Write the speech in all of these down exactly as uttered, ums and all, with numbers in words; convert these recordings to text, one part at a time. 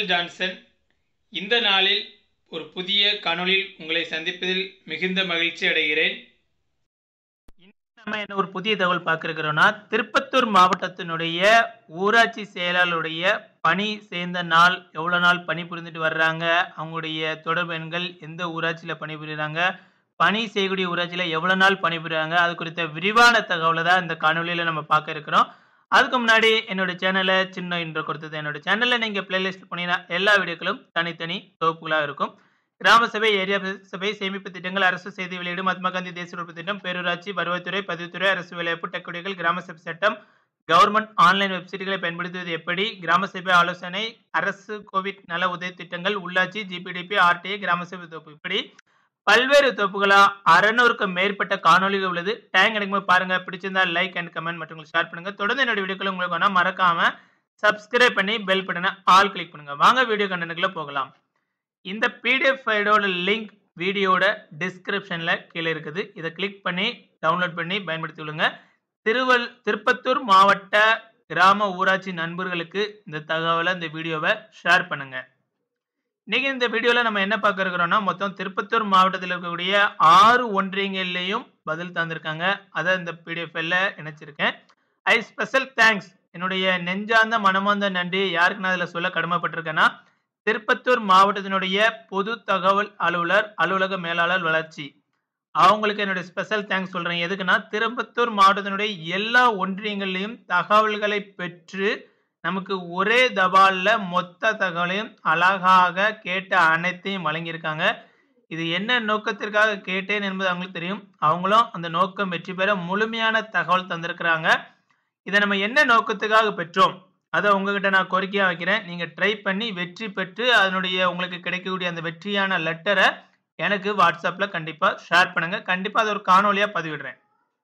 Michael Johnson. இந்த நாளில் ஒரு புதிய காணொளியில் உங்களை சந்திப்பதில் மிகுந்த மகிழ்ச்சி அடைகிறேன். நம்ம என்ன ஒரு புதிய தகவல் பார்க்க இருக்கிறோம்னா, திருப்பத்தூர் மாவட்டத்தினுடைய ஊராட்சி செயலாளருடைய பணி சேர்ந்த நாள், எவ்வளவு நாள் பணி புரிந்துட்டு வர்றாங்க, அவங்களுடைய தொடர்பு எண்கள், எந்த ஊராட்சியில பணிபுரியுறாங்க, பணி செய்யக்கூடிய ஊராட்சியில எவ்வளவு நாள் பணிபுரியுறாங்க, அது குறித்த விரிவான தகவலை தான் இந்த காணொளியில நம்ம பார்க்க இருக்கிறோம். அதுக்கு முன்னாடி என்னோட சேனலை சின்ன இன்ட்ரோ கொடுத்தது. என்னோட சேனல்ல நீங்க பிளேலிஸ்ட் போனீங்கன்னா எல்லா வீடியோக்களும் தனித்தனி தொகுப்புகளா இருக்கும். கிராம சபை, ஏரியா சபை, சேமிப்பு திட்டங்கள், அரசு செய்தி வெளியீடு, மகாத்மா காந்தி தேசிய உறுப்பு திட்டம், பேரூராட்சி, வருவாய்த்துறை, பதிவுத்துறை, அரசு வேலைவாய்ப்பு, டெக்குடிகள், கிராம சபை சட்டம், கவர்மெண்ட் ஆன்லைன் வெப்சைட்டுகளை பயன்படுத்துவது எப்படி, கிராம சபை ஆலோசனை, அரசு கோவிட் நல உதவி திட்டங்கள், உள்ளாட்சி, ஜிபிடிபி, ஆர்டிஐ, கிராம சபை தொகுப்பு, இப்படி பல்வேறு தொகுப்புகளா அறுநூறுக்கும் மேற்பட்ட காணொலிகள் உள்ளது. டைம் கிடைக்கும்போது பாருங்க. பிடிச்சிருந்தா லைக் அண்ட் கமெண்ட் மற்றும் ஷேர் பண்ணுங்க. தொடர்ந்து என்னோட வீடியோக்கள் உங்களுக்கு வேணா மறக்காம சப்ஸ்கிரைப் பண்ணி பெல் பட்டனை ஆல் கிளிக் பண்ணுங்க. வாங்க வீடியோ கண்டென்ட்குள்ள போகலாம். இந்த பிடிஎஃப் ஃபைலோட லிங்க் வீடியோட டிஸ்கிரிப்ஷன்ல கீழே இருக்குது. இதை கிளிக் பண்ணி டவுன்லோட் பண்ணி பயன்படுத்தி கொள்ளுங்க. திருவல் திருப்பத்தூர் மாவட்ட கிராம ஊராட்சி நண்பர்களுக்கு இந்த தகவலை, இந்த வீடியோவை ஷேர் பண்ணுங்க. இன்னைக்கு இந்த வீடியோல நம்ம என்ன பார்க்க இருக்கிறோம்னா, மொத்தம் திருப்பத்தூர் மாவட்டத்தில் இருக்கக்கூடிய ஆறு ஒன்றியங்கள்லையும் பதில் தந்திருக்காங்க. அதை இந்த பிடிஎஃப் ஃபைல்ல இணைச்சிருக்கேன். ஐ ஸ்பெஷல் தேங்க்ஸ், என்னுடைய நெஞ்சார்ந்த மனமார்ந்த நன்றி யாருக்கு நான் அதில் சொல்ல கடமைப்பட்டிருக்கேன்னா, திருப்பத்தூர் மாவட்டத்தினுடைய பொது தகவல் அலுவலர், அலுவலக மேலாளர் வளர்ச்சி, அவங்களுக்கு என்னுடைய ஸ்பெஷல் தேங்க்ஸ் சொல்றேன். எதுக்குன்னா, திருப்பத்தூர் மாவட்டத்தினுடைய எல்லா ஒன்றியங்கள்லையும் தகவல்களை பெற்று நமக்கு ஒரே தபால்ல மொத்த தகவலையும் அழகாக கேட்ட அனைத்தையும் வழங்கியிருக்காங்க. இது என்ன நோக்கத்திற்காக கேட்டேன் என்பது அவங்களுக்கு தெரியும். அவங்களும் அந்த நோக்கம் வெற்றி பெற முழுமையான தகவல் தந்திருக்கிறாங்க. இதை நம்ம என்ன நோக்கத்துக்காக பெற்றோம் அதை உங்ககிட்ட நான் கோரிக்கையா வைக்கிறேன். நீங்க ட்ரை பண்ணி வெற்றி பெற்று அதனுடைய உங்களுக்கு கிடைக்கக்கூடிய அந்த வெற்றியான லெட்டரை எனக்கு வாட்ஸ்அப்ல கண்டிப்பா ஷேர் பண்ணுங்க. கண்டிப்பா அது ஒரு காணொலியா பதிவிடுறேன்.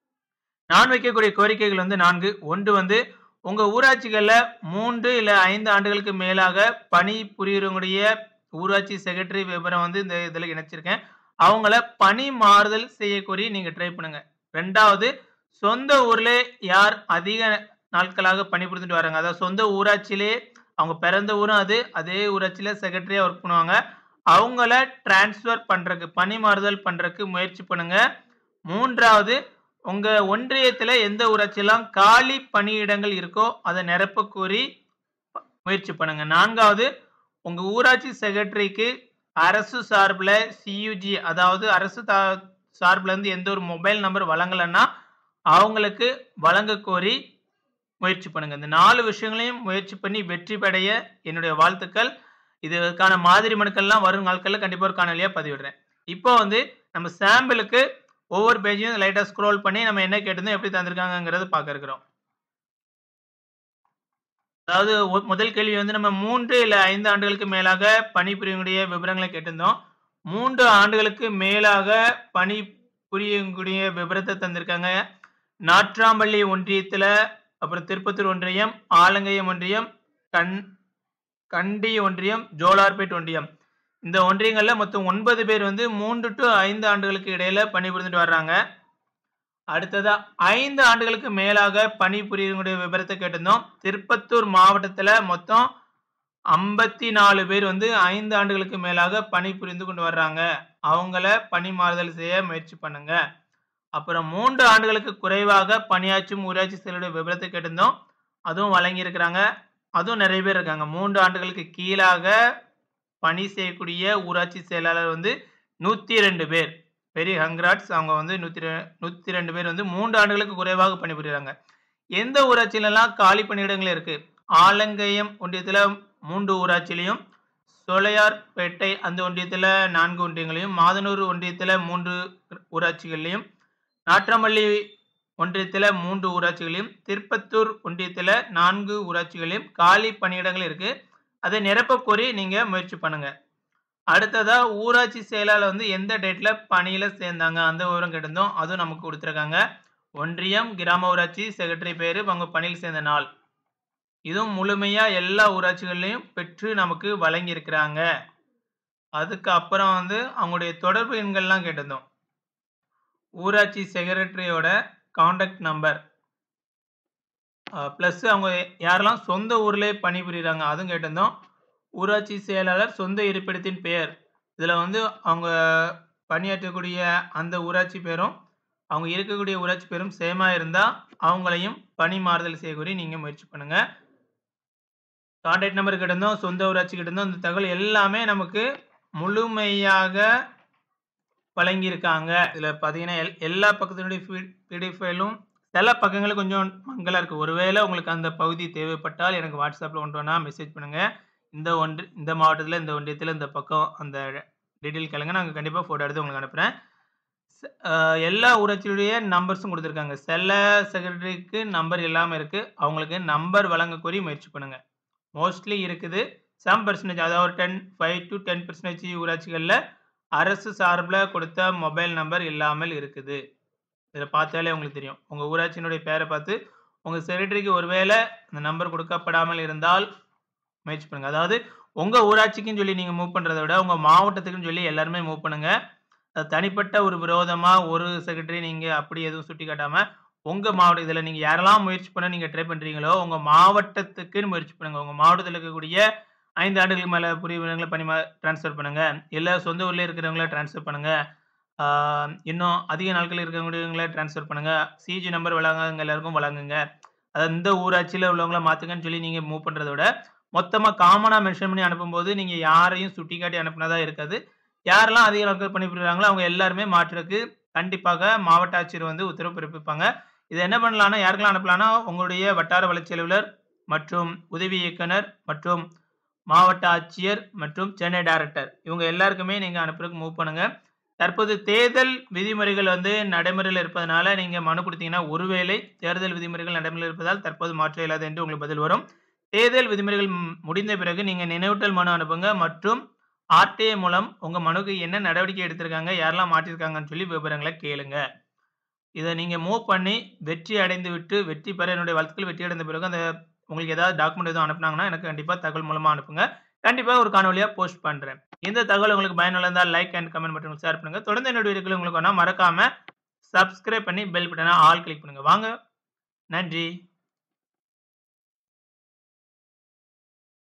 நான் வைக்கக்கூடிய கோரிக்கைகள் வந்து நான்கு. ஒன்று வந்து, உங்க ஊராட்சிகள்ல மூன்று இல்ல ஐந்து ஆண்டுகளுக்கு மேலாக பணி புரியுறவங்களுடைய ஊராட்சி செக்ரட்டரி விவரம் வந்து இந்த இதுல இணைச்சிருக்கேன். அவங்கள பணி மாறுதல் செய்யக்கோரி நீங்க ட்ரை பண்ணுங்க. ரெண்டாவது, சொந்த ஊர்ல யார் அதிக நாட்களாக பணிபுரிந்துட்டு வராங்க, அதாவது சொந்த ஊராட்சியிலே அவங்க பிறந்த ஊரும் அது அதே ஊராட்சியில செக்ரட்டரியா ஒர்க் பண்ணுவாங்க, அவங்கள டிரான்ஸ்பர் பண்றதுக்கு, பணி மாறுதல் பண்றதுக்கு முயற்சி பண்ணுங்க. மூன்றாவது, உங்க ஒன்றியத்துல எந்த ஊராட்சியெல்லாம் காலி பணியிடங்கள் இருக்கோ அதை நிரப்ப கோரி முயற்சி பண்ணுங்க. நான்காவது, உங்க ஊராட்சி செக்ரட்டரிக்கு அரசு சார்பில் சியூஜி, அதாவது அரசு சார்பில் இருந்து எந்த ஒரு மொபைல் நம்பர் வழங்கலைன்னா அவங்களுக்கு வழங்க கோரி முயற்சி பண்ணுங்க. இந்த நாலு விஷயங்களையும் முயற்சி பண்ணி வெற்றி பெடைய என்னுடைய வாழ்த்துக்கள். இதுக்கான மாதிரி மனுக்கள்லாம் வரும் நாட்களில் கண்டிப்பாக ஒரு காணொலியா பதிவிடுறேன். இப்போ வந்து நம்ம சாம்பிளுக்கு ஒவ்வொரு பேஜையும் லைட்டா ஸ்க்ரோல் பண்ணி நம்ம என்ன கேட்டிருந்தோம், எப்படி தந்திருக்காங்கிறத பார்க்க இருக்கிறோம். அதாவது முதல் கேள்வி வந்து, நம்ம மூன்று இல்ல ஐந்து ஆண்டுகளுக்கு மேலாக பணிபுரியக்கூடிய விவரங்களை கேட்டிருந்தோம். மூன்று ஆண்டுகளுக்கு மேலாக பணி புரியக்கூடிய விவரத்தை தந்திருக்காங்க. நாட்ராம்பள்ளி ஒன்றியத்துல, அப்புறம் திருப்பத்தூர் ஒன்றியம், ஆலங்கயம் ஒன்றியம், கண் கண்டி ஒன்றியம், ஜோலார்பேட் ஒன்றியம், இந்த ஒன்றியங்கள்ல மொத்தம் ஒன்பது பேர் வந்து மூன்று டு ஐந்து ஆண்டுகளுக்கு இடையில பணிபுரிந்துட்டு வர்றாங்க. அடுத்ததா ஐந்து ஆண்டுகளுக்கு மேலாக பணிபுரியக்கூடிய விவரத்தை கேட்டிருந்தோம். திருப்பத்தூர் மாவட்டத்துல மொத்தம் ஐம்பத்தி நாலு பேர் வந்து ஐந்து ஆண்டுகளுக்கு மேலாக பணிபுரிந்து கொண்டு வர்றாங்க. அவங்கள பணி மாறுதல் செய்ய முயற்சி பண்ணுங்க. அப்புறம் மூன்று ஆண்டுகளுக்கு குறைவாக பணியாற்றும் ஊராட்சி செயலருடைய விவரத்தை கேட்டிருந்தோம். அதுவும் வழங்கி இருக்கிறாங்க. அதுவும் நிறைய பேர் இருக்காங்க. மூன்று ஆண்டுகளுக்கு கீழாக பணி செய்யக்கூடிய ஊராட்சி செயலாளர் வந்து நூத்தி ரெண்டு பேர். Very congrats. அவங்க வந்து நூத்தி நூத்தி ரெண்டு பேர் வந்து மூன்று ஆண்டுகளுக்கு குறைவாக பணிபுரிகிறாங்க. எந்த ஊராட்சியிலெல்லாம் காலி பணியிடங்கள் இருக்கு? ஆலங்கயம் ஒன்றியத்துல மூன்று ஊராட்சியிலையும், சோலையார்பேட்டை அந்த ஒன்றியத்துல நான்கு ஒன்றியங்களையும், மாதனூர் ஒன்றியத்துல மூன்று ஊராட்சிகளையும், நாட்ராம்பள்ளி ஒன்றியத்துல மூன்று ஊராட்சிகளையும், திருப்பத்தூர் ஒன்றியத்துல நான்கு ஊராட்சிகளையும் காலி பணியிடங்கள் இருக்கு. அதை நிரப்ப கோரி நீங்க முயற்சி பண்ணுங்க. அடுத்ததா, ஊராட்சி செயலாளர் வந்து எந்த டேட்ல பணியில சேர்ந்தாங்க அந்த விவரம் கேட்டிருந்தோம். அதுவும் நமக்கு கொடுத்துருக்காங்க. ஒன்றியம், கிராம ஊராட்சி, செக்ரட்டரி பேரு, அவங்க பணியில் சேர்ந்த நாள், இதுவும் முழுமையா எல்லா ஊராட்சிகள்லையும் பெற்று நமக்கு வழங்கி இருக்கிறாங்க. அதுக்கு அப்புறம் வந்து அவங்களுடைய தொடர்பு எண்கள்லாம் கேட்டிருந்தோம். ஊராட்சி செக்ரட்டரியோட கான்டாக்ட் நம்பர் பிளஸ் அவங்க யாரெல்லாம் சொந்த ஊர்லேயே பணிபுரியுறாங்க அதுவும் கேட்டிருந்தோம். ஊராட்சி செயலாளர் சொந்த இருப்பிடத்தின் பெயர். இதில் வந்து அவங்க பணியாற்றக்கூடிய அந்த ஊராட்சி பேரும் அவங்க இருக்கக்கூடிய ஊராட்சி பேரும் சேமாக இருந்தால் அவங்களையும் பணி மாறுதல் செய்யக்கூடிய நீங்கள் முயற்சி பண்ணுங்கள். கான்டாக்ட் நம்பர் கிட்டேருந்தோம், சொந்த ஊராட்சி கிட்டேருந்தோம், இந்த தகவல் எல்லாமே நமக்கு முழுமையாக வழங்கியிருக்காங்க. இதில் பார்த்தீங்கன்னா எல் எல்லா பக்கத்தினுடைய பிடிஎஃப் ஃபைலும் சில பக்கங்கள் கொஞ்சம் மங்கலாக இருக்குது. ஒருவேளை உங்களுக்கு அந்த பகுதி தேவைப்பட்டால் எனக்கு வாட்ஸ்அப்பில் ஒன்று ஒன்றா மெசேஜ் பண்ணுங்கள். இந்த ஒன்று இந்த மாவட்டத்தில் இந்த ஒன்றியத்தில் இந்த பக்கம் அந்த டீட்டெயில் கேளுங்க, நாங்கள் கண்டிப்பாக ஃபோட்டோ எடுத்து உங்களுக்கு அனுப்புகிறேன். எல்லா ஊராட்சியுடைய நம்பர்ஸும் கொடுத்துருக்காங்க. சில செக்ரட்டரிக்கு நம்பர் இல்லாமல் இருக்குது, அவங்களுக்கு நம்பர் வழங்க கோரி முயற்சி பண்ணுங்கள். மோஸ்ட்லி இருக்குது. சம் பர்சன்டேஜ் அதாவது ten five to ten percentage ஊராட்சிகளில் அரசு சார்பில் கொடுத்த மொபைல் நம்பர் இல்லாமல் இருக்குது. இதில் பார்த்தாலே உங்களுக்கு தெரியும். உங்கள் ஊராட்சியினுடைய பேரை பார்த்து உங்கள் செக்ரட்டரிக்கு ஒருவேளை இந்த நம்பர் கொடுக்கப்படாமல் இருந்தால் முயற்சி பண்ணுங்கள். அதாவது உங்கள் ஊராட்சிக்குன்னு சொல்லி நீங்கள் மூவ் பண்ணுறதை விட உங்கள் மாவட்டத்துக்குன்னு சொல்லி எல்லாருமே மூவ் பண்ணுங்கள். அது தனிப்பட்ட ஒரு விரோதமாக ஒரு செக்ரட்டரி நீங்கள் அப்படி எதுவும் சுட்டி காட்டாமல் உங்கள் மாவட்டம் இதில் நீங்கள் யாரெல்லாம் முயற்சி பண்ண நீங்கள் ட்ரை பண்ணுறீங்களோ உங்கள் மாவட்டத்துக்குன்னு முயற்சி பண்ணுங்கள். உங்கள் மாவட்டத்தில் இருக்கக்கூடிய ஐந்து ஆண்டுகளுக்கு மேலே புரியுறவங்களை பணி ட்ரான்ஸ்ஃபர் பண்ணுங்கள். இல்லை சொந்த ஊரில் இருக்கிறவங்கள ட்ரான்ஸ்ஃபர் பண்ணுங்கள். இன்னும் அதிக நாட்கள் இருக்கிறவங்கள ட்ரான்ஸ்ஃபர் பண்ணுங்கள். சிஜி நம்பர் வழங்குங்க, எல்லாருக்கும் வழங்குங்க. அதாவது இந்த ஊராட்சியில் உள்ளவங்கள மாற்றுங்கன்னு சொல்லி நீங்கள் மூவ் பண்ணுறத விட மொத்தமாக காமனாக மென்ஷன் பண்ணி அனுப்பும்போது நீங்கள் யாரையும் சுட்டி காட்டி அனுப்புனதா இருக்காது. யாரெல்லாம் அதிக நாட்கள் பணிபுரிகிறாங்களோ அவங்க எல்லாருமே மாற்றுறதுக்கு கண்டிப்பாக மாவட்ட ஆட்சியர் வந்து உத்தரவு பிறப்பிப்பாங்க. இதை என்ன பண்ணலான்னா யாருக்கெல்லாம் அனுப்பலான்னா உங்களுடைய வட்டார வளர்ச்சி அலுவலர் மற்றும் உதவி இயக்குனர் மற்றும் மாவட்ட ஆட்சியர் மற்றும் சென்னை டைரக்டர் இவங்க எல்லாருக்குமே நீங்கள் அனுப்புறதுக்கு மூவ் பண்ணுங்கள். தற்போது தேர்தல் விதிமுறைகள் வந்து நடைமுறையில் இருப்பதனால நீங்கள் மனு கொடுத்தீங்கன்னா ஒருவேளை தேர்தல் விதிமுறைகள் நடைமுறையில் இருப்பதால் தற்போது மாற்ற இயலாது என்று உங்களுக்கு பதில் வரும். தேர்தல் விதிமுறைகள் முடிந்த பிறகு நீங்கள் நினைவூட்டல் மனு அனுப்புங்க மற்றும் ஆர்டிஐ மூலம் உங்கள் மனுக்கு என்ன நடவடிக்கை எடுத்திருக்காங்க, யாரெல்லாம் மாற்றிருக்காங்கன்னு சொல்லி விவரங்களை கேளுங்க. இதை நீங்கள் மூவ் பண்ணி வெற்றி அடைந்து விட்டு வெற்றி பெற என்னுடைய வாழ்த்துக்கள். வெற்றி அடைந்த பிறகு அந்த உங்களுக்கு ஏதாவது டாக்குமெண்ட் எதுவும் அனுப்புனாங்கன்னா எனக்கு கண்டிப்பாக தகவல் மூலமாக அனுப்புங்க. கண்டிப்பாக ஒரு காணொலியாக போஸ்ட் பண்ணுறேன். இந்த தகவல் உங்களுக்கு பயனுள்ள இருந்தால் லைக் அண்ட் கமெண்ட் மட்டும் ஷேர் பண்ணுங்கள். தொடர்ந்து என்னுடைய வீடியோக்கள் உங்களுக்கு வேணால் மறக்காமல் சப்ஸ்கிரைப் பண்ணி பெல் பட்டனை ஆல் கிளிக் பண்ணுங்கள். வாங்க, நன்றி.